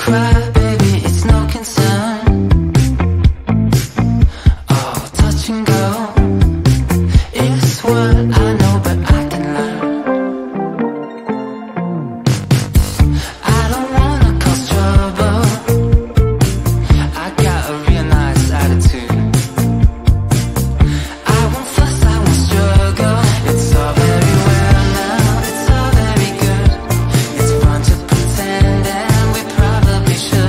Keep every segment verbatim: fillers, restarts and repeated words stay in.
cry, baby, it's no concern. Oh, touch and go, it's what I know, but I can learn. I don't wanna cause trouble, I got a real nice attitude. I won't fuss, I won't struggle. It's all very well now, it's all very good. It's fun to pretend and we probably should.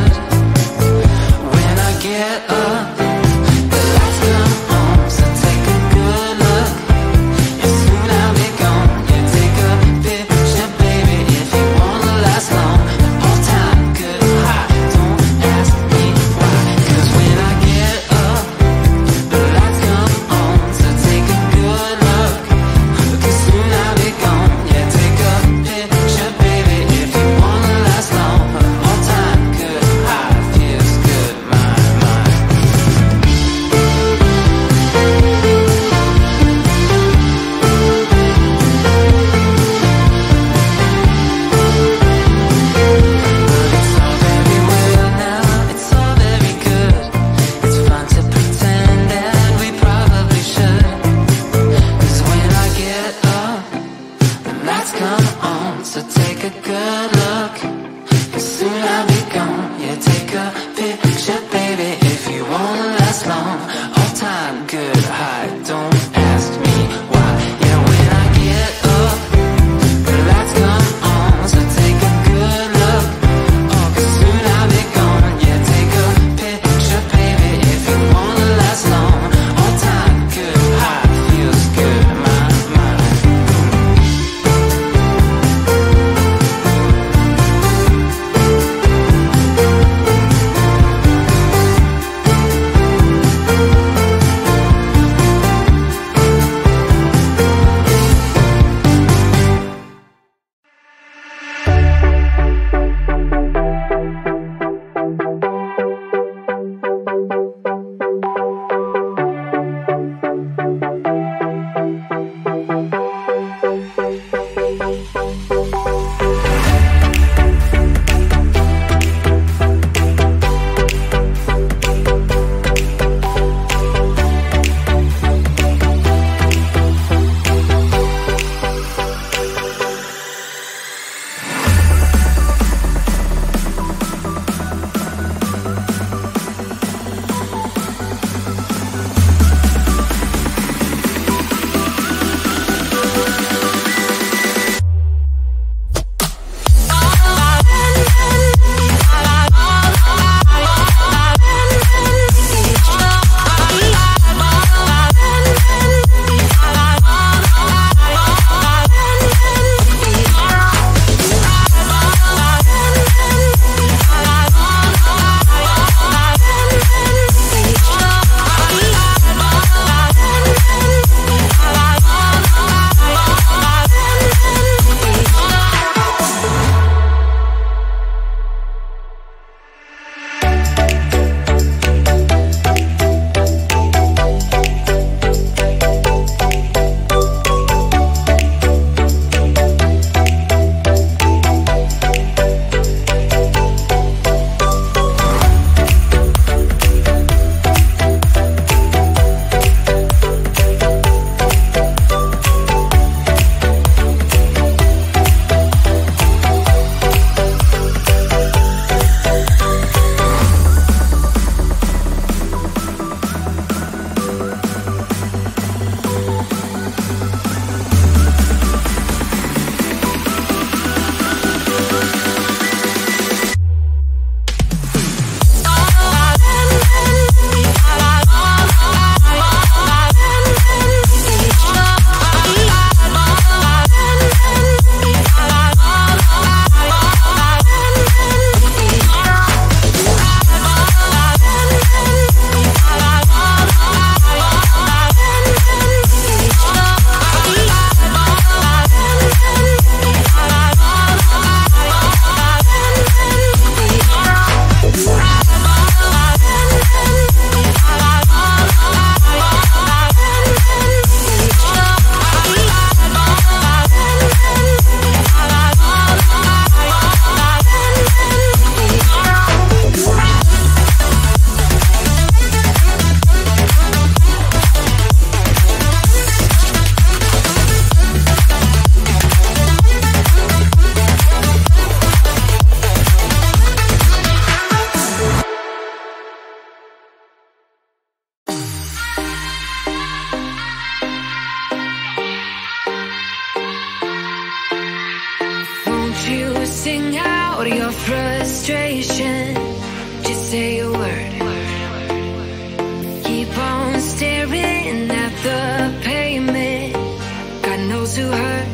the pavement. God knows who hurt.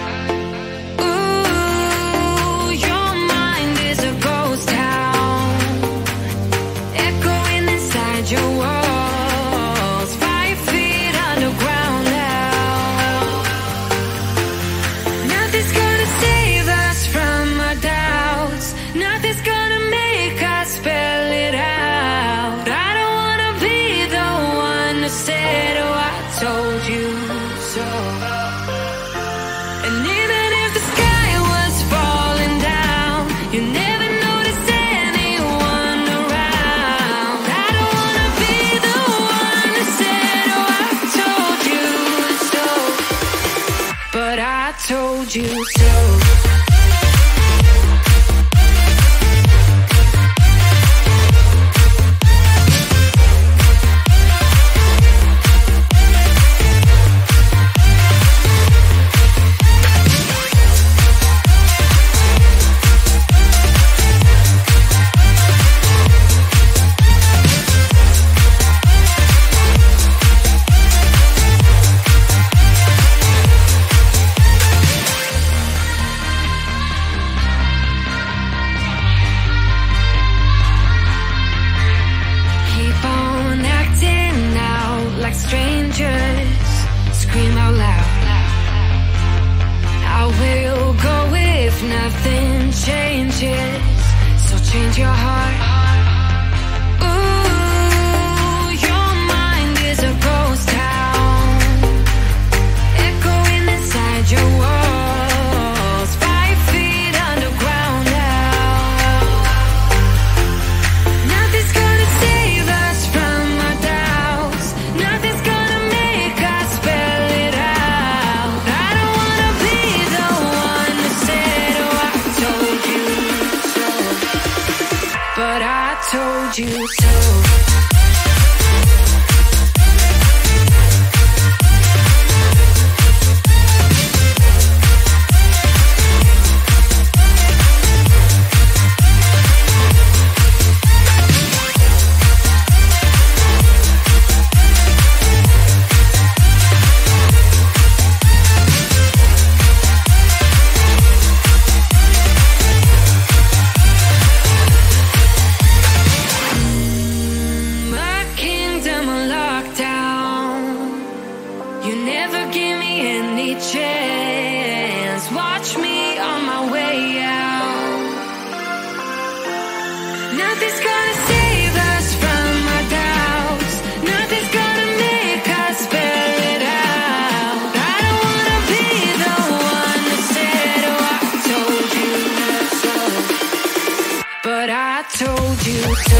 Ooh, your mind is a ghost town, echoing inside your walls, five feet underground now. Nothing's gonna save us from our doubts. Nothing's gonna make us spell it out. I don't wanna be the one who said, oh, I told you so. And even if the sky was falling down, you never noticed anyone around. I don't wanna be the one who said, oh, I told you so. But I told you so. Keep on acting out like strangers, scream out loud. I will go if nothing changes, so change your heart. Ooh, your mind is a ghost town, echoing inside your walls, five feet underground now. Nothing's gonna save us from our doubts. Nothing's gonna make us spell it out. I don't wanna be the one who said, oh, I told you so. But I told you so. My kingdom on lockdown. You never give me any chance. Watch me on my way out. Nothing's gonna save us from our doubts. Nothing's gonna make us spell it out. I don't wanna be the one who said, oh, I told you so. But I told you so.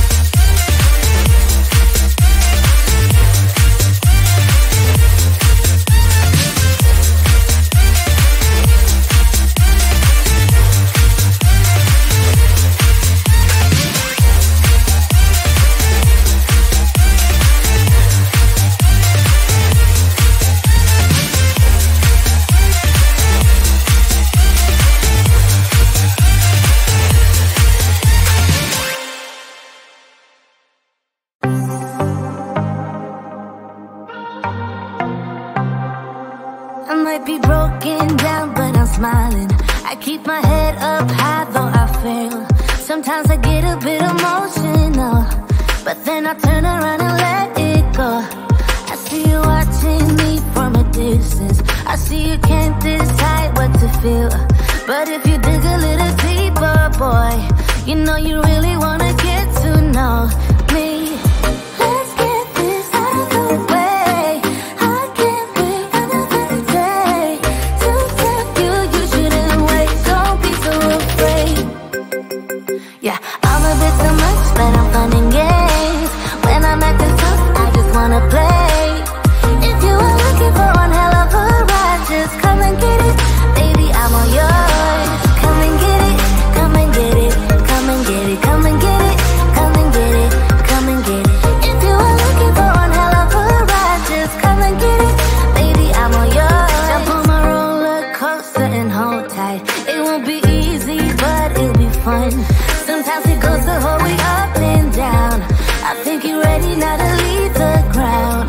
I might be broken down, but I'm smiling. I keep my head up high, though I fail. Sometimes I get a bit emotional, but then I turn around and let it go. I see you watching me from a distance. I see you can't decide what to feel. But if you dig a little deeper, boy, you know you really wanna get to know me. Let's get this out of the way. I can't wait another day to tell you you shouldn't wait. Don't be so afraid. Yeah, I'm a bit too much, but I'm fun and games. When I'm acting tough, I just wanna play. If you are looking for one hell of a ride, just come and get it. Baby, I'm all yours. Come and get it, come and get it, come and get it, come and get it, come and get it, come and get it. If you are looking for one hell of a ride, just come and get it. Baby, I'm all yours. Jump on my roller coaster and hold tight. It won't be easy, but it'll be fun. Sometimes it goes the whole way up and down. I think you're ready now to leave the ground.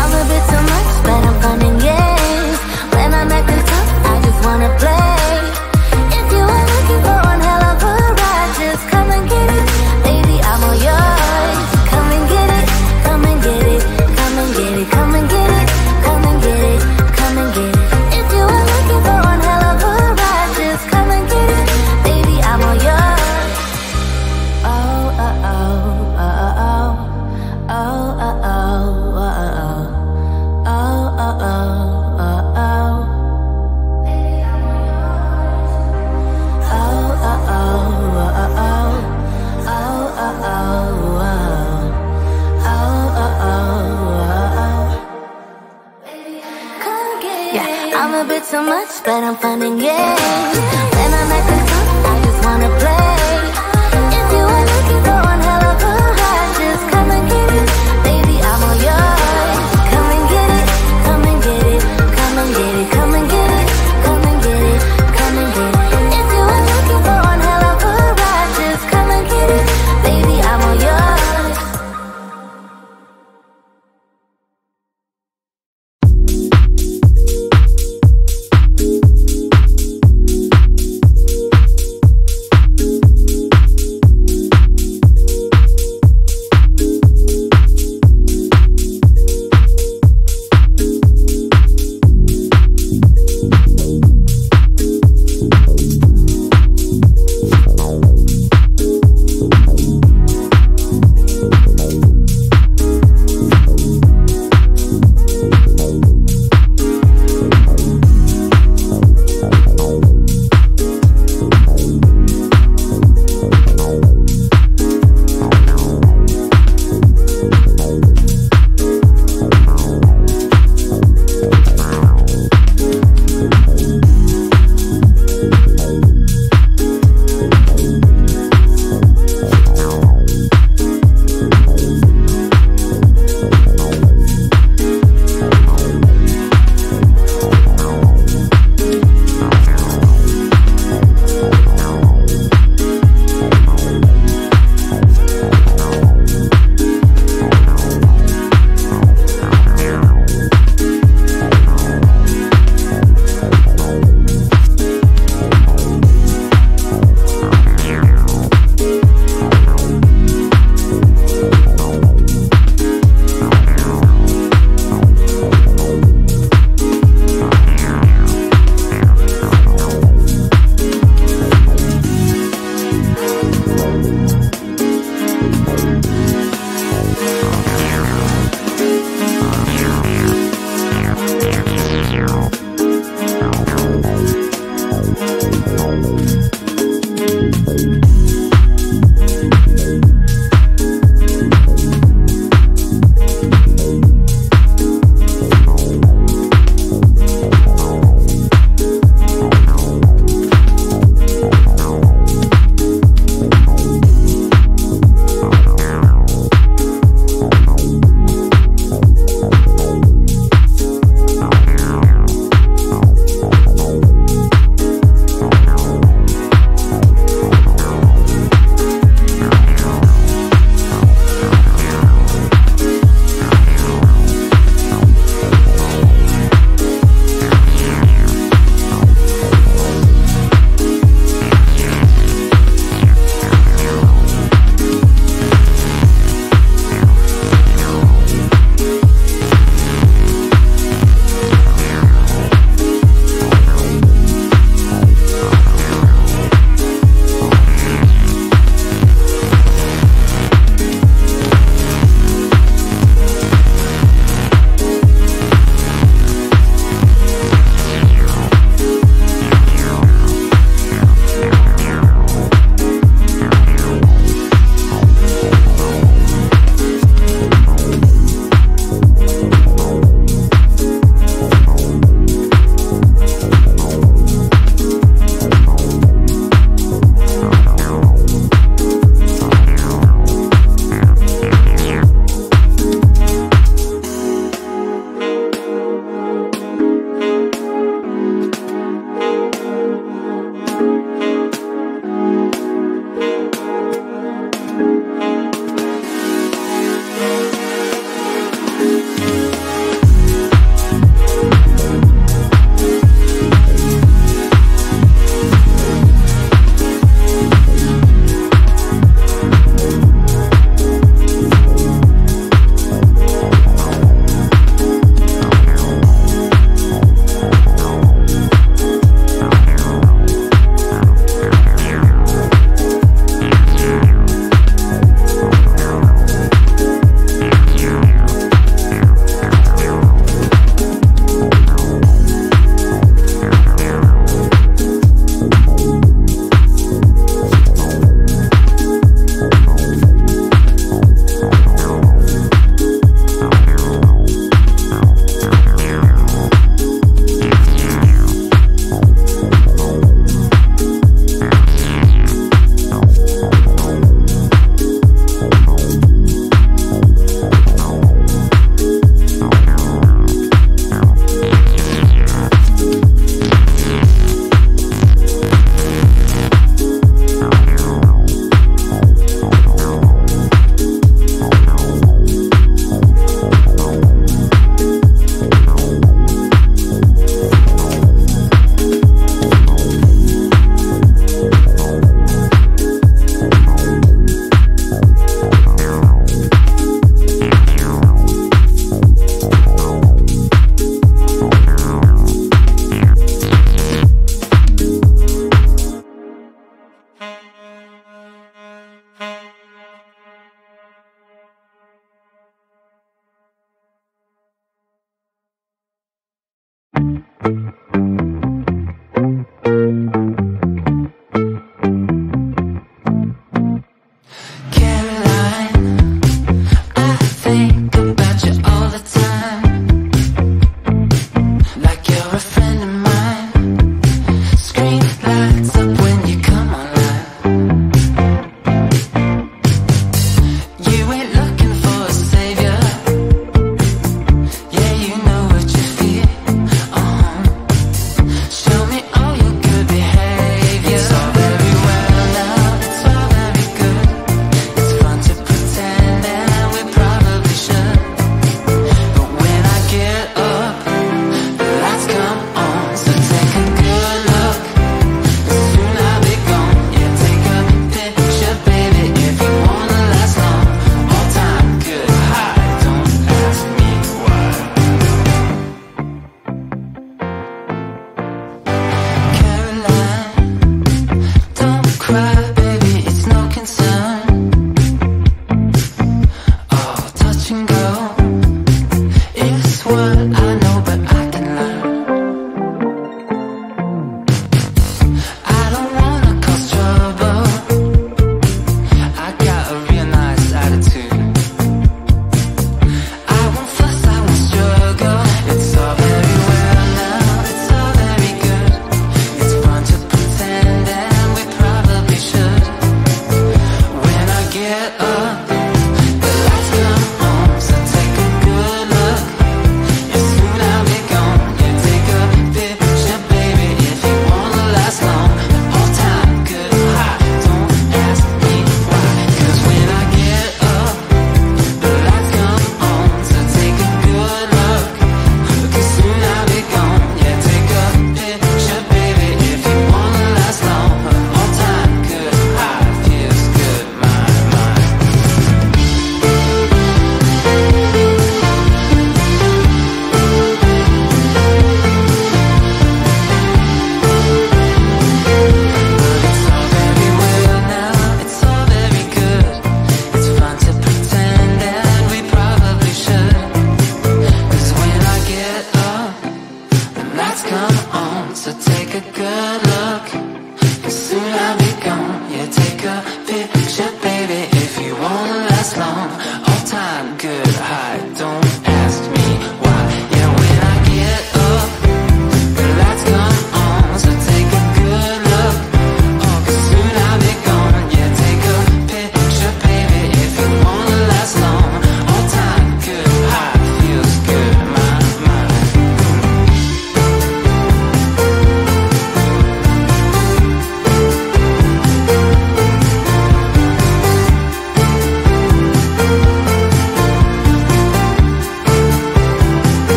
I'm a bit too much, but I'm fun and games. When I'm acting tough, I just wanna play. If you are looking for one hell of a ride, just come and get it. Baby, I'm all yours. Come and get it, come and get it, come and get it, come and get it, come and get it, come and get it. If you are looking for one hell of a ride, just come and get it. Baby, I'm all yours. Oh, oh, oh, oh, oh, oh, oh, oh, oh, oh, oh, oh, oh, oh. I'm a bit too much, but I'm fun and games. When I'm acting tough, I just wanna play. If you are looking for one hell of a ride, just come and get it. Baby, I'm all yours. Come and get it, come and get it, come and get it, come and get it, come and get it, come and get it. If you are looking for one hell of a ride, just come and get it. Baby, I'm all yours.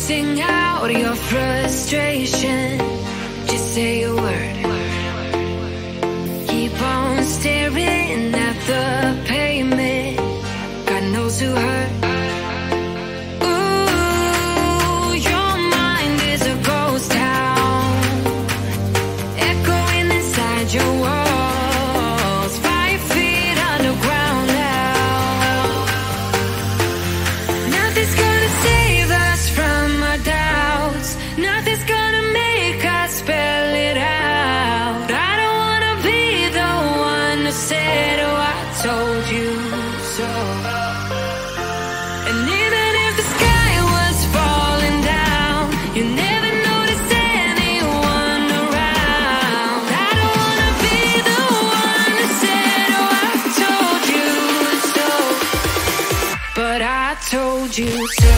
Sing out your frustration, just say a word. Keep on staring at the pavement, God knows who hurt. Ooh, your mind is a ghost town, echoing inside your walls, five feet underground now. Nothing's gonna save us from our doubts, nothing's gonna make us spell it out. I don't wanna be the one who said, oh, I told you so. And even if the sky was falling down, you never noticed anyone around. I don't wanna be the one who said, oh, I told you so, but I told you so.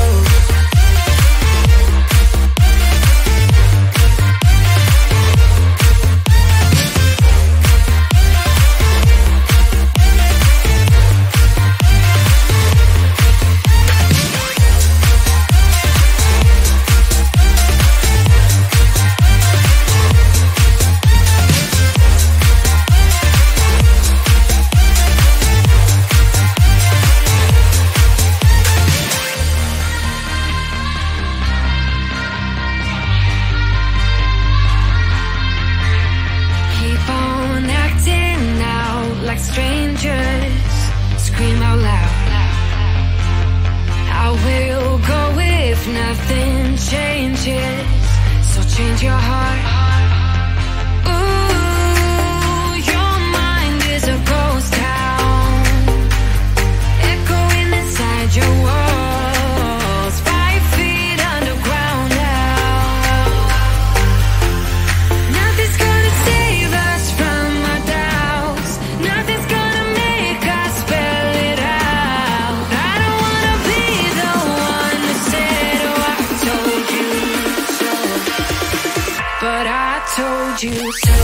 Strangers, scream out loud. I will go if nothing changes, so change your heart. Ooh, your mind is a ghost town, echoing inside your walls, five feet underground now. Nothing's gonna save us from our doubts, nothing's gonna make us spell it out. I don't wanna be the one who said, oh, I told you so, but I told you so.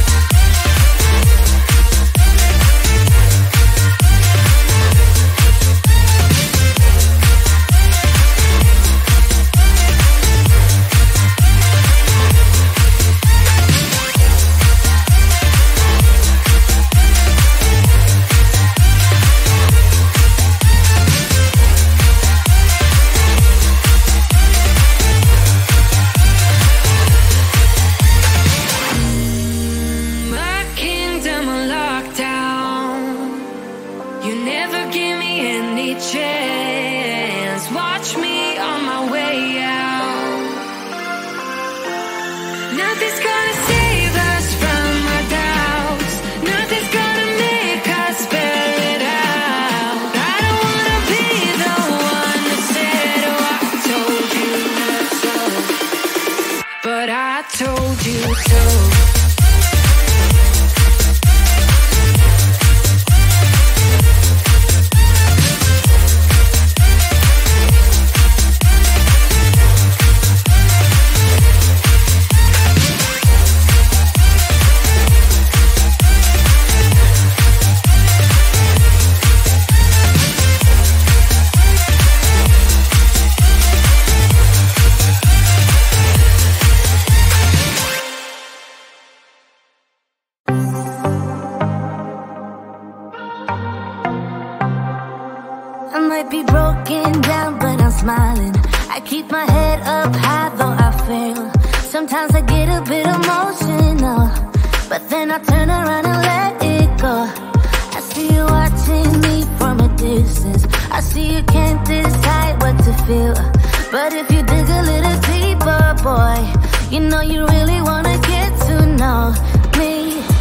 Be broken down, but I'm smiling. I keep my head up high, though I fail. Sometimes I get a bit emotional, but then I turn around and let it go. I see you watching me from a distance. I see you can't decide what to feel, but if you dig a little deeper, boy, you know you really wanna get to know me.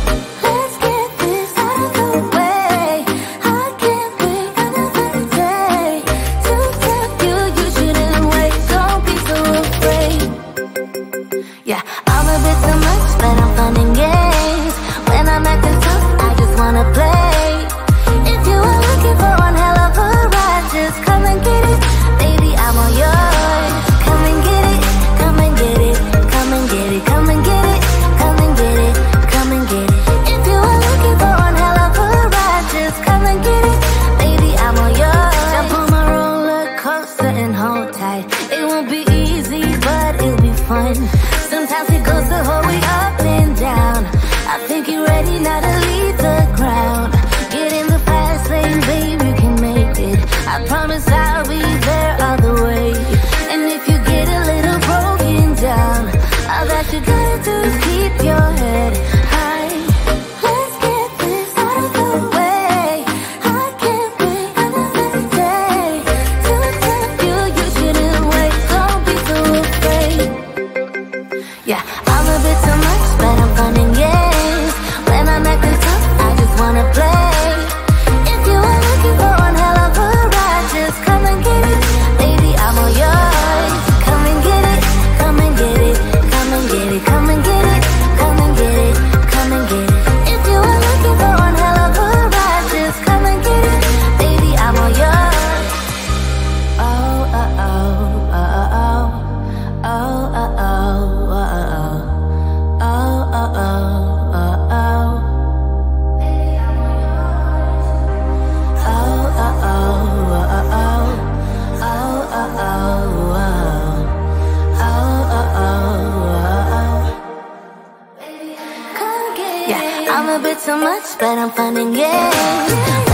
Let's get this out of the way. I can't wait another day to tell you you shouldn't wait. Don't be so afraid. Yeah, I'm a bit too much, but I'm fun and games. When I'm acting tough, I just wanna play. If you are looking for one hell of a ride, just come and get it. Baby, I'm all yours. Come and get it, come and get it, come and get it, come and get it, come and get it, come and get it. promise I'll be there all the way. And if you get a little broken down, all that you gotta do is keep your head high. Let's get this out of the way. I can't wait another day to tell you you shouldn't wait. Don't be so afraid. Yeah, I'm a bit too much, but I'm fun and games. When I'm acting tough, I just wanna play. If you are looking for one hell of a ride, just come and get it. Baby, I'm all yours. Come and get it, come and get it, come and get it, come and get it, come and get it, come and get it. If you are looking for one hell of a ride, just come and get it. Baby, I'm all yours. Oh, uh, oh, uh, oh, oh, uh, oh, uh, oh, oh, uh, oh, uh, oh. Yeah, I'm a bit too much, but I'm fun and games.